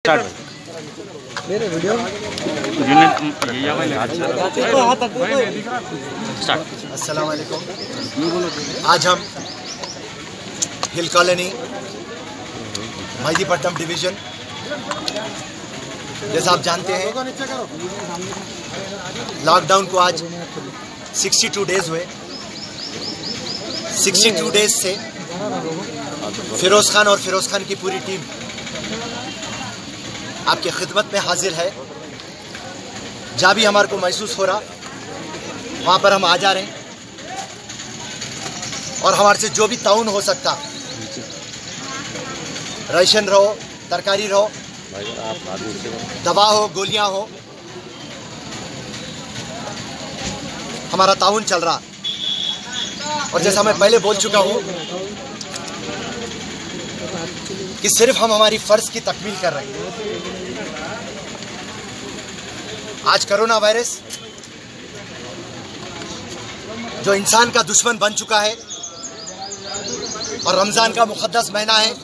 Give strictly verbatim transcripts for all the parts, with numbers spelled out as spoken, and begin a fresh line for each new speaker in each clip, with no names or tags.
मेरे वीडियो
अस्सलाम वालेकुम। आज हम हिल कॉलोनी मेहदीपट्टनम डिवीज़न, जैसा आप जानते हैं लॉकडाउन को आज बासठ डेज हुए। बासठ डेज से फिरोज़ खान और फिरोज़ खान की पूरी टीम आपके खिदमत में हाजिर है। जहाँ भी हमारे को महसूस हो रहा वहाँ पर हम आ जा रहे हैं और हमारे से जो भी ताउन हो सकता, राशन रहो, तरकारी रहो, दवा हो, गोलियां हो, हमारा ताउन चल रहा। और जैसा मैं पहले बोल चुका हूँ कि सिर्फ हम हमारी फर्ज की तकमील कर रहे हैं। आज कोरोना वायरस जो इंसान का दुश्मन बन चुका है और रमजान का मुकद्दस महीना है,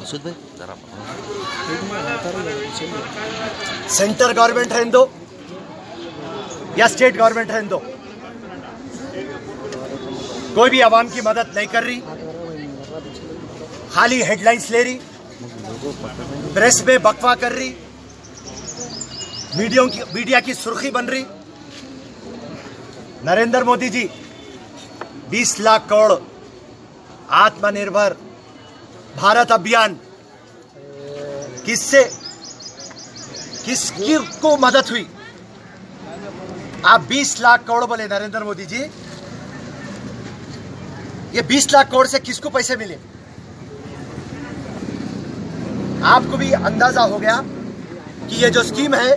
सेंटर गवर्नमेंट रहने दो या स्टेट गवर्नमेंट रहने दो, कोई भी आवाम की मदद नहीं कर रही, खाली हेडलाइंस ले रही, प्रेस में बकवा कर रही, मीडिया की मीडिया की सुर्खी बन रही। नरेंद्र मोदी जी बीस लाख करोड़ आत्मनिर्भर भारत अभियान किससे किसकी को मदद हुई? आप बीस लाख करोड़ बोले नरेंद्र मोदी जी, ये बीस लाख करोड़ से किसको पैसे मिले? आपको भी अंदाजा हो गया कि ये जो स्कीम है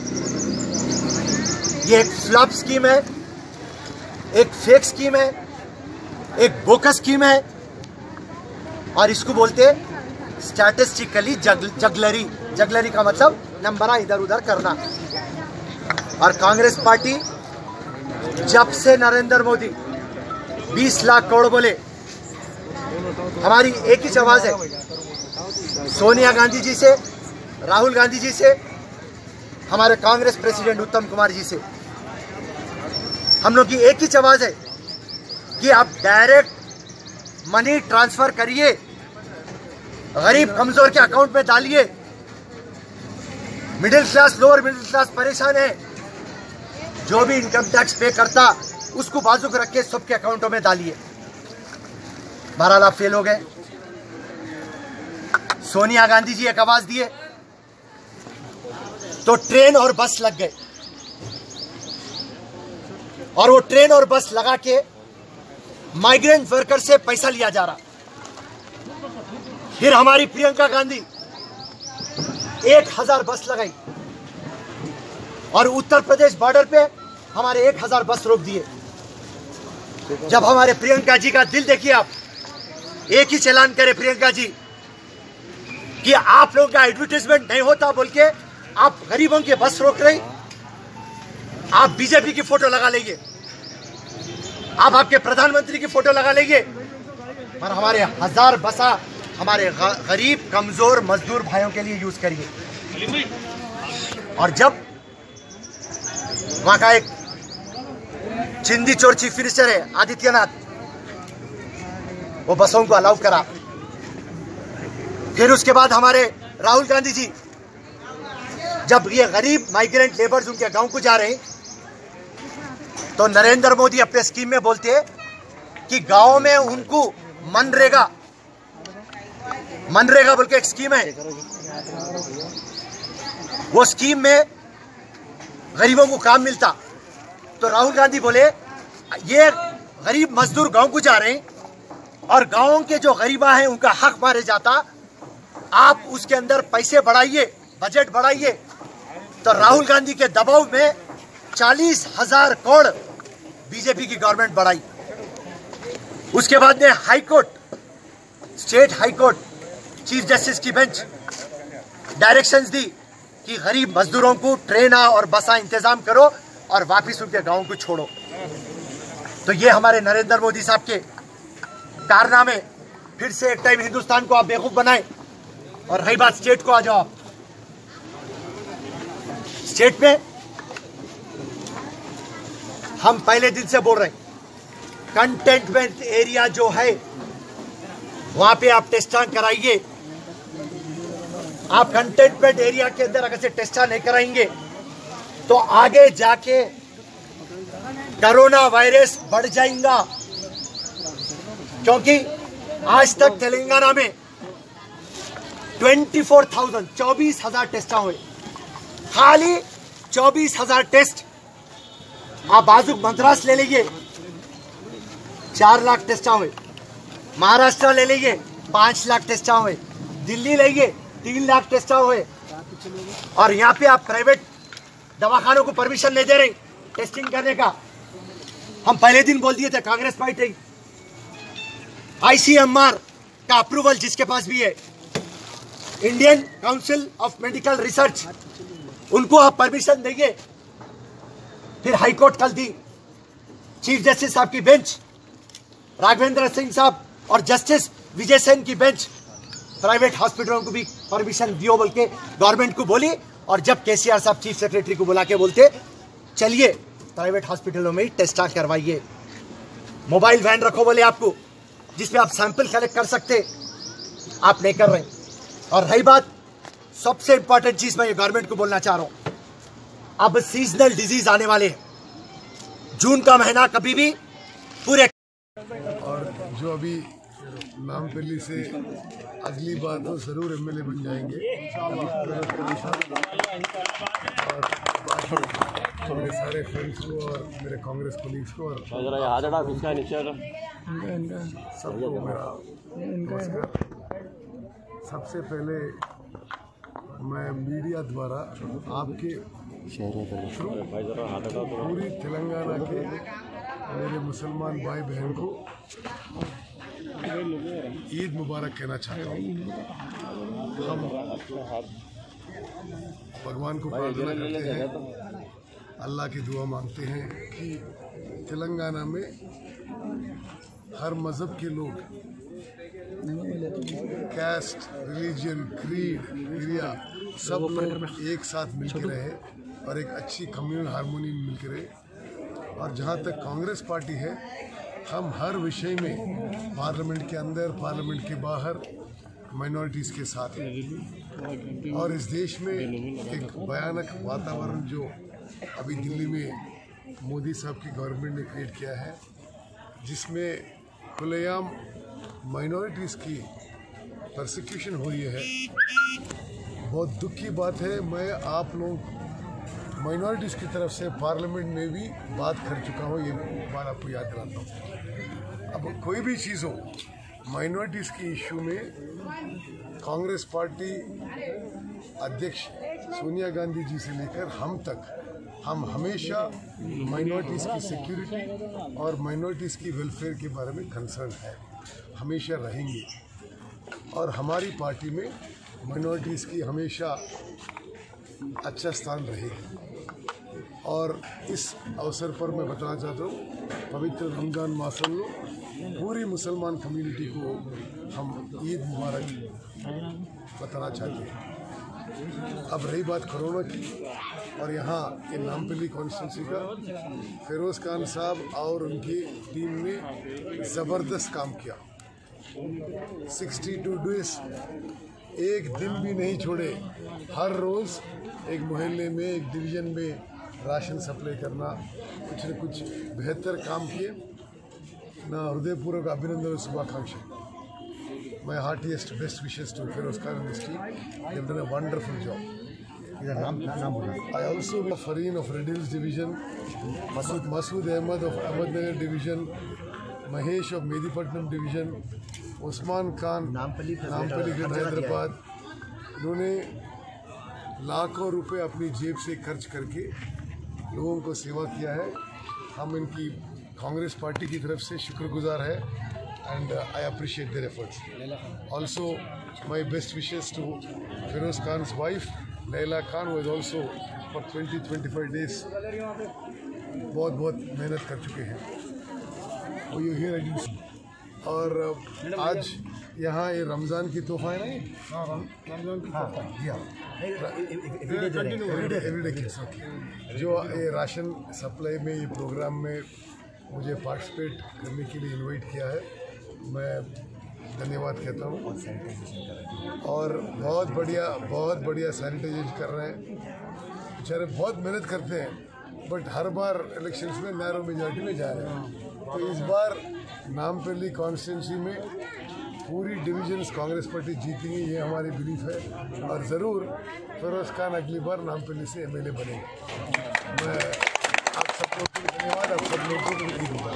ये एक फ्लॉप स्कीम है, एक फेक स्कीम है, एक बोकस स्कीम है और इसको बोलते स्टैटिस्टिकली जग, जगलरी। जगलरी का मतलब नंबरा इधर उधर करना। और कांग्रेस पार्टी जब से नरेंद्र मोदी बीस लाख करोड़ बोले, हमारी एक ही आवाज है, सोनिया गांधी जी से, राहुल गांधी जी से, हमारे कांग्रेस प्रेसिडेंट उत्तम कुमार जी से, हम लोग की एक ही आवाज है कि आप डायरेक्ट मनी ट्रांसफर करिए, गरीब कमजोर के अकाउंट में डालिए। Middle class, lower middle class परेशान है, जो भी इनकम टैक्स पे करता उसको बाजू रख के सबके अकाउंटों में डालिए। बहरहाल आप फेल हो गए। सोनिया गांधी जी एक आवाज दिए तो ट्रेन और बस लग गए और वो ट्रेन और बस लगा के माइग्रेंट वर्कर से पैसा लिया जा रहा। फिर हमारी प्रियंका गांधी एक हजार बस लगाई और उत्तर प्रदेश बॉर्डर पे हमारे एक हजार बस रोक दिए। जब हमारे प्रियंका जी का दिल देखिए आप, एक ही चलान करे प्रियंका जी कि आप लोगों का एडवर्टाइजमेंट नहीं होता बोल के आप गरीबों के बस रोक रहे। आप बीजेपी की फोटो लगा लेंगे, आप आपके प्रधानमंत्री की फोटो लगा लेंगे, पर हमारे हजार बसा हमारे गरीब कमजोर मजदूर भाइयों के लिए यूज करिए। और जब वहां का एक चिंदी चोर चीफ मिनिस्टर है आदित्यनाथ, वो बसों को अलाउ करा। फिर उसके बाद हमारे राहुल गांधी जी जब ये गरीब माइग्रेंट लेबर्स उनके गांव को जा रहे हैं तो नरेंद्र मोदी अपने स्कीम में बोलते हैं कि गांव में उनको मनरेगा मनरेगा बोल के एक स्कीम है, वो स्कीम में गरीबों को काम मिलता। तो राहुल गांधी बोले ये गरीब मजदूर गांव को जा रहे हैं और गांवों के जो गरीबा हैं उनका हक मारे जाता, आप उसके अंदर पैसे बढ़ाइए, बजट बढ़ाइए। तो राहुल गांधी के दबाव में चालीस हजार करोड़ बीजेपी की गवर्नमेंट बढ़ाई। उसके बाद में high court, state high court, chief justice की बेंच डायरेक्शंस दी कि गरीब मजदूरों को ट्रेना और बसा इंतजाम करो और वापिस उनके गांव को छोड़ो। तो ये हमारे नरेंद्र मोदी साहब के कारनामे। फिर से एक टाइम हिंदुस्तान को आप बेवकूफ बनाए। और रही बात स्टेट को, आ जाओ आप। स्टेट में हम पहले दिन से बोल रहे हैं, कंटेनमेंट एरिया जो है वहां पे आप टेस्टान कराइए। आप कंटेनमेंट एरिया के अंदर अगर से टेस्टान नहीं कराएंगे तो आगे जाके कोरोना वायरस बढ़ जाएगा, क्योंकि आज तक तेलंगाना में चौबीस हज़ार चौबीस हजार टेस्ट हुए, खाली चौबीस हजार टेस्ट। आप बाजू मद्रास ले लीजिए, चार लाख टेस्ट हुए, महाराष्ट्र ले लीजिए पांच लाख टेस्ट हुए, दिल्ली लेंगे तीन लाख टेस्ट हुए, और यहाँ पे आप प्राइवेट दवाखानों को परमिशन नहीं दे रहे टेस्टिंग करने का। हम पहले दिन बोल दिए थे, कांग्रेस पार्टी आईसीएमआर का अप्रूवल जिसके पास भी है, Indian council of medical research, उनको आप परमिशन देंगे। फिर हाईकोर्ट कल दी, चीफ जस्टिस साहब की बेंच, राघवेंद्र सिंह साहब और जस्टिस विजय सेन की बेंच प्राइवेट हॉस्पिटलों को भी परमिशन दियो बोल के गवर्नमेंट को बोली। और जब केसीआर साहब चीफ सेक्रेटरी को बुला के बोलते चलिए प्राइवेट हॉस्पिटलों में ही टेस्ट करवाइए, मोबाइल वैन रखो बोले आपको जिसमें आप सैंपल कलेक्ट कर सकते, आप नहीं कर रहे। और रही बात सबसे इंपॉर्टेंट चीज, मैं ये गवर्नमेंट को बोलना चाह रहा हूं, अब सीजनल डिजीज आने वाले हैं, जून का महीना कभी भी पूरे।
और जो अभी नामपल्ली से अगली बार तो जरूर एमएलए बन जाएंगे, और मेरे सारे फ्रेंड्स को और मेरे कांग्रेस कोलीग्स को और सबको मेरा नमस्कार। सबसे पहले मैं मीडिया द्वारा आपके पूरी तेलंगाना के मेरे मुसलमान भाई बहन को ईद मुबारक कहना चाहता हूँ। हम भगवान को प्रार्थना करते हैं, अल्लाह की दुआ मांगते हैं कि तेलंगाना में हर मज़हब के लोग, कैस्ट, रिलीजन, क्रीड, एरिया, सब लोग एक साथ मिलकर रहे और एक अच्छी कम्युनल हारमोनी में मिलकर रहे। और जहाँ तक कांग्रेस पार्टी है, हम हर विषय में पार्लियामेंट के अंदर, पार्लियामेंट के बाहर माइनॉरिटीज़ के साथ हैं। और इस देश में एक भयानक वातावरण जो अभी दिल्ली में मोदी साहब की गवर्नमेंट ने क्रिएट किया है, जिसमें खुलेआम माइनॉरिटीज़ की परसिक्यूशन हो रही है, बहुत दुख की बात है। मैं आप लोग माइनॉरिटीज़ की तरफ से पार्लियामेंट में भी बात कर चुका हूँ, ये बात आपको याद दिलाता हूँ। अब कोई भी चीज़ हो, माइनॉरिटीज़ की इशू में कांग्रेस पार्टी अध्यक्ष सोनिया गांधी जी से लेकर हम तक, हम हमेशा माइनॉरिटीज़ की सिक्योरिटी और माइनॉरिटीज़ की वेलफेयर के बारे में कंसर्न है, हमेशा रहेंगे। और हमारी पार्टी में माइनॉरिटीज़ की हमेशा अच्छा स्थान रहेगा। और इस अवसर पर मैं बताना चाहता हूँ, पवित्र रमज़ान मासम में पूरी मुसलमान कम्युनिटी को हम ईद मुबारक बताना चाहते हैं। अब रही बात कोरोना की, और यहाँ के नामपल्ली कॉन्स्टिट्यूंसी का फिरोज़ खान साहब और उनकी टीम ने ज़बरदस्त काम किया। सिक्सटी टू डेज एक दिन भी नहीं छोड़े, हर रोज़ एक मोहल्ले में, एक डिवीज़न में राशन सप्लाई करना, कुछ न कुछ बेहतर काम किए ना। हृदयपूर्वक अभिनंदन और शुभाकांक्षी। My heartiest best wishes to Feroz Khan and his team. They have done a wonderful job. I also wish Fareen of Red Hills Division, Masood, Masood Ahmed of Ahmednagar Division, Mahesh of Medipatnam Division, Usman Khan, Nampally Hyderabad, इन्होंने लाखों रुपए अपनी जेब से खर्च करके लोगों को सेवा किया है। हम इनकी कांग्रेस पार्टी की तरफ से शुक्रगुजार है, and uh, I appreciate their efforts. Also, my best wishes to Feroz Khan's wife, Laila Khan, who is also for twenty to twenty-five days बहुत बहुत मेहनत कर चुके हैं। वो यू हियर अगेन। और uh, आज यहाँ ये रमज़ान की तोहफा है ना, ये रमज़ान की तोहफा, हाँ, एवरीडे किट्स जो ये राशन सप्लाई में ये प्रोग्राम में मुझे पार्टिसिपेट करने के लिए इनवाइट किया है, मैं धन्यवाद कहता हूँ। और बहुत बढ़िया बहुत बढ़िया सैनिटाइजेशन कर रहे हैं, बेचारे बहुत मेहनत करते हैं, बट हर बार इलेक्शंस में नैरो मेजॉरिटी में जा रहे हैं। तो इस बार नामपल्ली कॉन्स्टिट्यूंसी में पूरी डिविजन्स कांग्रेस पार्टी जीतेंगी, ये हमारी बिलीफ है। और ज़रूर फिरोज खान अगली बार नामपल्ली से एमएलए बनेंगे। मैं आप सब लोगों को धन्यवाद, आप सब लोगों को भी दूंगा।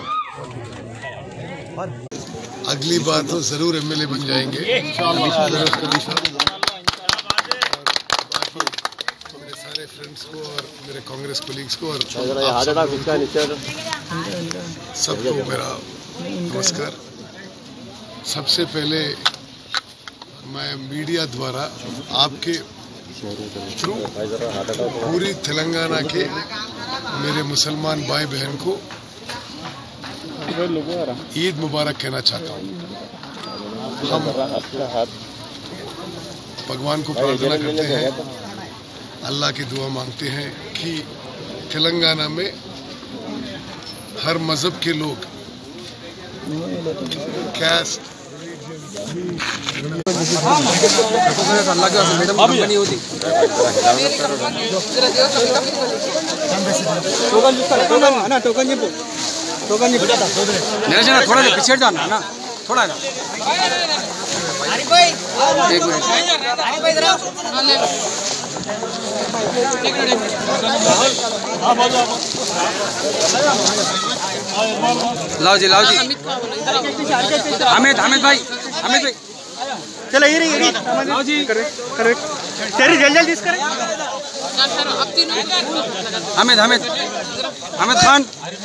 अगली बार तो ज़रूर एमएलए बन जाएंगे मेरे सारे फ्रेंड्स को और मेरे कांग्रेस कोलीग्स को और सबको मेरा नमस्कार। सबसे पहले मैं मीडिया द्वारा आपके थ्रू पूरी तेलंगाना के मेरे मुसलमान भाई बहन को ईद मुबारक कहना चाहता हूँ। हम भगवान को प्रार्थना करते हैं, अल्लाह की दुआ मांगते हैं कि तेलंगाना में हर मज़हब के लोग कैस्ट
थोड़ा पीछे जाना ना, थोड़ा ना एक मिनट लाओ जी लाओ जी अमित अमित भाई अमित भाई
चलो ये रही
लाओ जी
करेक्ट तेरी जल्दी जल्दी इस करें
अमित अमित अमित खान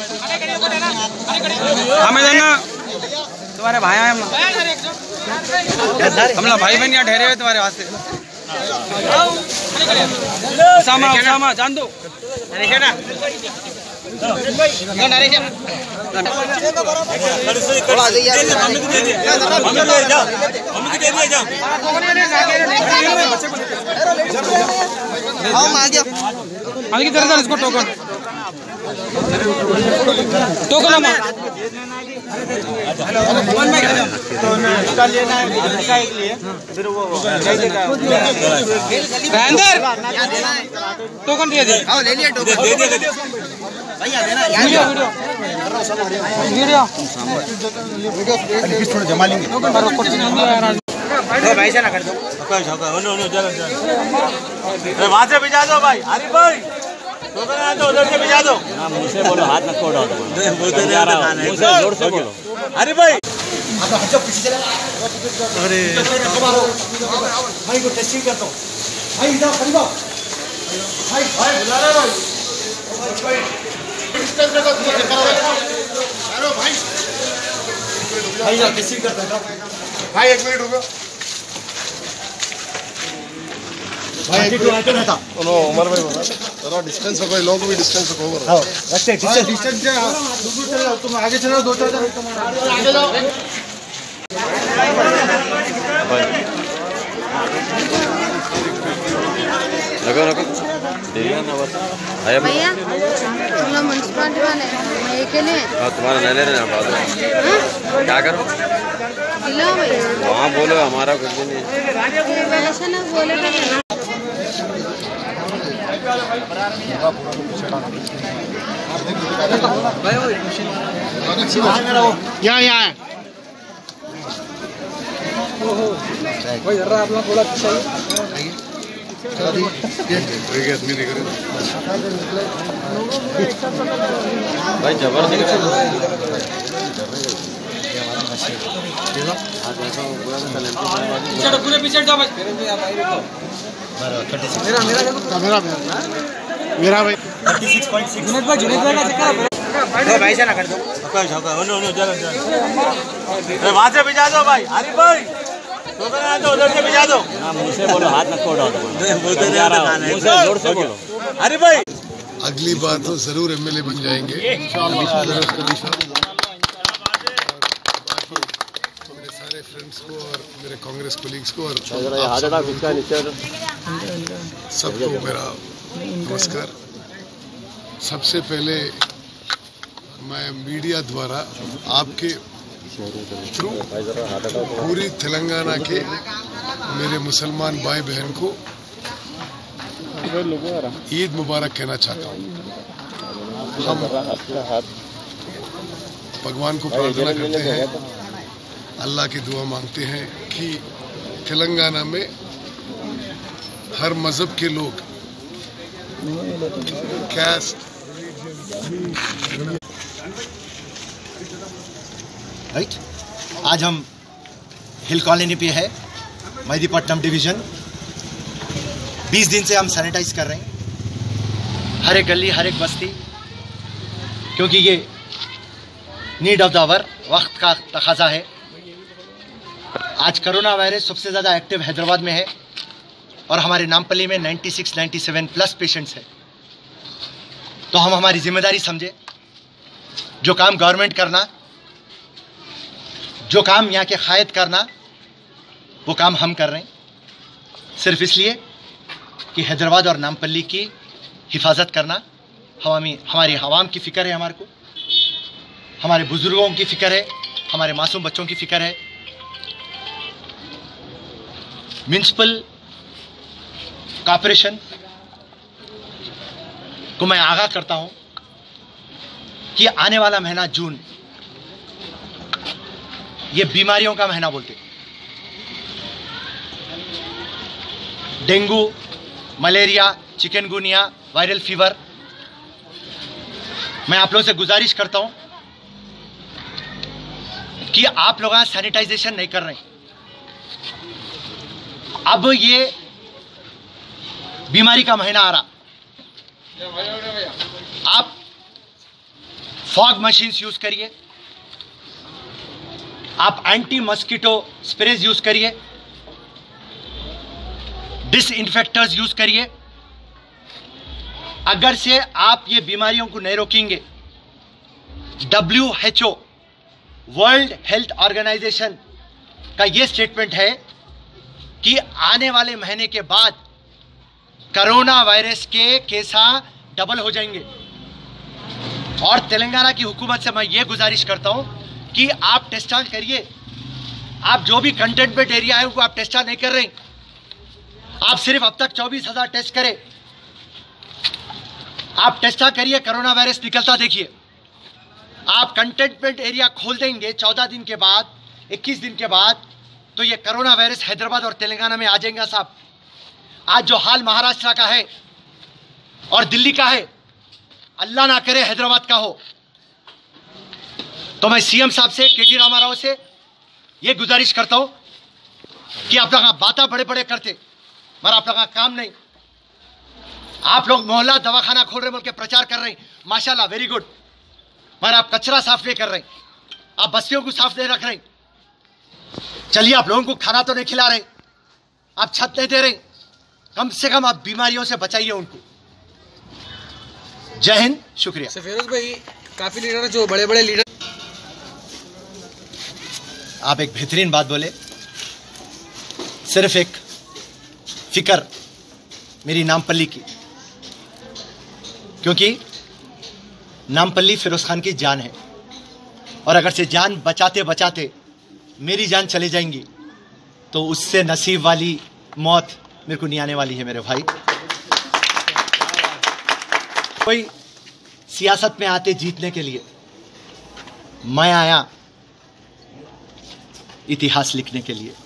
अमित अन्ना तुम्हारे भाई आए हम लोग भाई बहन यहाँ ठहरे हुए तुम्हारे वास्ते। उसामा उसामा जान दो आगे तरह तरह इसको टोकन टोकन
लेना है के लिए फिर वो
टोकन दे दे
ले लिया टोकन दे दे भैया देना वीडियो वीडियो वीडियो वीडियो थोड़ा जमा लेंगे भाई से ना कर दो वहां से भिजा दो भाई। अरे भाई तो उधर से भिजा दो, मुंह से बोलो, हाथ मत छोड़ो, मुंह से जोर से बोलो। अरे भाई अरे भाई को टेस्टिंग करता हूँ भाई, इधर करीब आओ भाई, भाई बुला रहा भाई भाई डिस्टेंस रखो, अरे भाई भाई यार टेस्टिंग करता है भाई, एक मिनट रुको भाई, एक मिनट रहता नो उमर भाई बोला थोड़ा डिस्टेंस रखो, लोगों को भी डिस्टेंस रखो। हां रखते डिस्टेंस डिस्टेंस से दूर चले जाओ, तुम आगे चलो, दो चार आगे जाओ भाई,
लगा लगा देना ना बस आया
भैया हम लोग म्युनिसिपालिटी वाले मैं अकेले।
हां तुम्हारा ले ले रहे हैं बात। क्या करो
दिलाओ भैया,
वहाँ बोलो, हमारा कुछ भी नहीं।
ऐसा ना बोले तो
यहाँ यहाँ है भाई, जरा आप लोग थोड़ा पीछे
भाई जबरदस्त
पूरे पीछे जाओ भाई,
मेरा मेरा मेरा मेरा भाई छत्तीस पॉइंट सिक्स
जुनेद भाई जुनेद भाई का चक्कर
भाई से ना कर दो वहां से भिजा दो भाई। अरे भाई तो उधर से भिजा दो,
मुंह से बोलो, हाथ मत छोड़ो, मुंह से जोर से बोलो।
अरे भाई
अगली बार तो जरूर एमएलए बन जाएंगे मेरे सारे फ्रेंड्स को और मेरे कांग्रेस कोलीग्स को और सबको मेरा नमस्कार। सबसे पहले मैं मीडिया द्वारा आपके थ्रू पूरी तेलंगाना के मेरे मुसलमान भाई बहन को ईद मुबारक कहना चाहता हूँ। हम भगवान को प्रार्थना करते हैं, अल्लाह की दुआ मांगते हैं कि तेलंगाना में हर मजहब के लोग कैस्ट
राइट आज हम हिल कॉलोनी पे है, मेहदीपट्टनम डिवीजन। बीस दिन से हम सैनिटाइज कर रहे हैं हर एक गली, हर एक बस्ती, क्योंकि ये नीड ऑफ द आवर, वक्त का तकाजा है। आज कोरोना वायरस सबसे ज़्यादा एक्टिव हैदराबाद में है और हमारे नामपल्ली में छियानवे, सत्तानवे प्लस पेशेंट्स हैं। तो हम हमारी जिम्मेदारी समझे, जो काम गवर्नमेंट करना, जो काम यहाँ के कायद करना, वो काम हम कर रहे हैं, सिर्फ इसलिए कि हैदराबाद और नामपल्ली की हिफाजत करना हमें, हमारी आवाम की फ़िक्र है, हमारे को हमारे बुजुर्गों की फ़िक्र है, हमारे मासूम बच्चों की फ़िक्र है। म्यूनसिपल कॉर्पोरेशन को मैं आगाह करता हूं कि आने वाला महीना जून, ये बीमारियों का महीना बोलते, dengue, malaria, chikungunya, viral fever. मैं आप लोगों से गुजारिश करता हूं कि आप लोग यहाँ सैनिटाइजेशन नहीं कर रहे हैं। अब ये बीमारी का महीना आ रहा, आप फॉग मशीन्स यूज करिए, आप एंटी मस्कीटो स्प्रेज यूज करिए, डिसइंफेक्टर्स यूज करिए। अगर से आप ये बीमारियों को नहीं रोकेंगे, W H O world health organization का ये स्टेटमेंट है कि आने वाले महीने के बाद कोरोना वायरस के केसा डबल हो जाएंगे। और तेलंगाना की हुकूमत से मैं ये गुजारिश करता हूं कि आप टेस्टा करिए। आप जो भी कंटेनमेंट एरिया है उनको आप टेस्टा नहीं कर रहे, आप सिर्फ अब तक चौबीस हजार टेस्ट करें। आप टेस्टा करिए, कोरोना वायरस निकलता देखिए। आप कंटेनमेंट एरिया खोल देंगे चौदह दिन के बाद, इक्कीस दिन के बाद, तो ये कोरोना वायरस हैदराबाद और तेलंगाना में आ जाएगा साहब। आज जो हाल महाराष्ट्र का है और दिल्ली का है, अल्लाह ना करे हैदराबाद का हो। तो मैं सीएम साहब से, के टी रामाराव से ये गुजारिश करता हूं कि आप लोग बातें बड़े बड़े करते, मगर आप लोग काम नहीं। आप लोग मोहल्ला दवाखाना खोल रहे बोल के प्रचार कर रहे हैं, माशाल्लाह वेरी गुड, मगर आप कचरा साफ नहीं कर रहे, आप बस्तियों को साफ नहीं रख रहे। चलिए, आप लोगों को खाना तो नहीं खिला रहे, आप छत नहीं दे रहे, कम से कम आप बीमारियों से बचाइए उनको। जय हिंद, शुक्रिया।
फिरोज भाई, काफी लीडर, जो बड़े बड़े लीडर,
आप एक बेहतरीन बात बोले। सिर्फ एक फिक्र मेरी नामपल्ली की, क्योंकि नामपल्ली फिरोज खान की जान है, और अगर से जान बचाते बचाते मेरी जान चली जाएंगी तो उससे नसीब वाली मौत मेरे को नहीं आने वाली है मेरे भाई। कोई सियासत में आते जीतने के लिए, मैं आया इतिहास लिखने के लिए।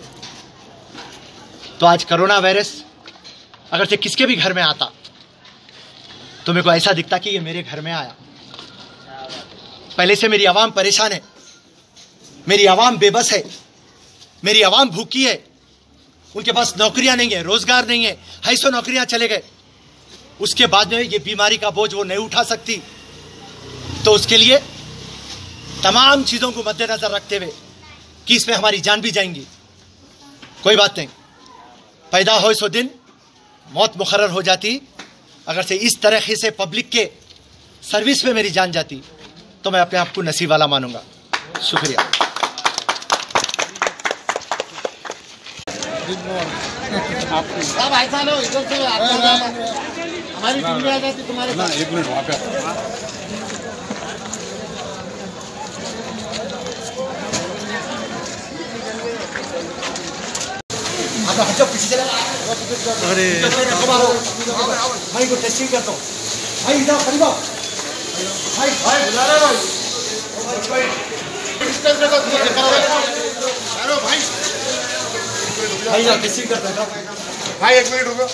तो आज कोरोना वायरस अगर से किसके भी घर में आता तो मेरे को ऐसा दिखता कि ये मेरे घर में आया। पहले से मेरी आवाम परेशान है, मेरी आवाम बेबस है, मेरी आवाम भूखी है, उनके पास नौकरियां नहीं है, रोजगार नहीं है, है सौ नौकरियां चले गए। उसके बाद में ये बीमारी का बोझ वो नहीं उठा सकती। तो उसके लिए तमाम चीजों को मद्देनजर रखते हुए कि इसमें हमारी जान भी जाएंगी, कोई बात नहीं, पैदा हो सो दिन मौत मुकर्रर हो जाती। अगर से इस तरह से पब्लिक के सर्विस में मेरी जान जाती तो मैं अपने आप को नसीब वाला मानूंगा। शुक्रिया। साहब ऐसा लो इधर से हमारी टीम में आ जाती तुम्हारे साथ।
एक मिनट वहाँ पे
अरे भाई को टेस्टिंग करता हूँ भाई इधर खरीदो भाई भाई बुला रहे भाई भाई भाई टेस्टिंग करता है
भाई एक मिनट रुको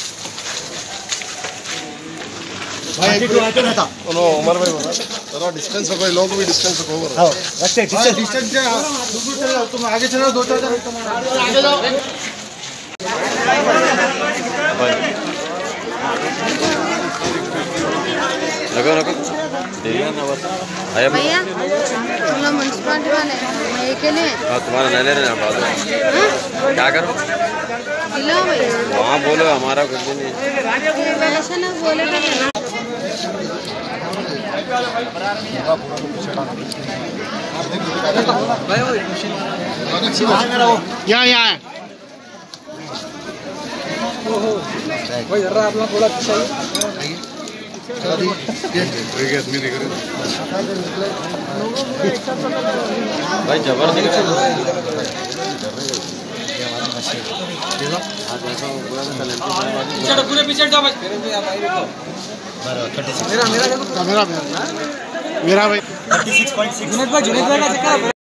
भाई एक मिनट रहता
नो उमर भाई बोला थोड़ा डिस्टेंस रखो लोगों को भी डिस्टेंस रखो ओवर
हाँ रखते डिस्टेंस डिस्टेंस चलो तुम आगे चलो दो चार आगे जाओ
रखो रखो
भैया हम लोग म्यूनसिपालिटी वाले मैं अकेले
हाँ तुम्हारा नहीं ले रहे ना बात क्या करो
दिलो भैया
वहाँ बोलो हमारा कुछ भी नहीं
वैसे ना बोले तो
यहाँ यहाँ
भाई जरा आप लोग थोड़ा पीछे आइए।
भाई जबरदस्त
पूरे पीछे जाओ भाई
मेरा मेरा मेरा भाई
जुनेद भाई जुनेद भाई का